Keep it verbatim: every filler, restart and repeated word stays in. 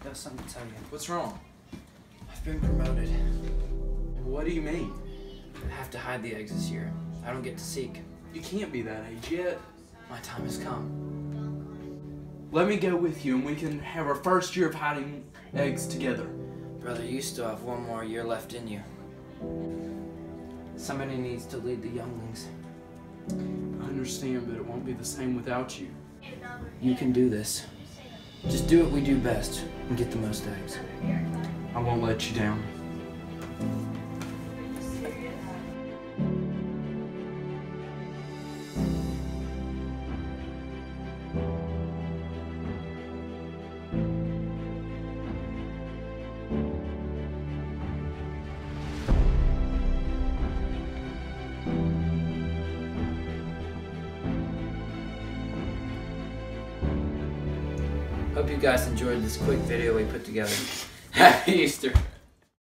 got something to tell you. What's wrong? I've been promoted. What do you mean? I have to hide the eggs this year. I don't get to seek. You can't be that age yet. My time has come. Let me go with you and we can have our first year of hiding eggs together. Brother, you still have one more year left in you. Somebody needs to lead the younglings. I understand, but it won't be the same without you. You can do this. Just do what we do best and get the most eggs. I won't let you down. Hope you guys enjoyed this quick video we put together. Happy Easter!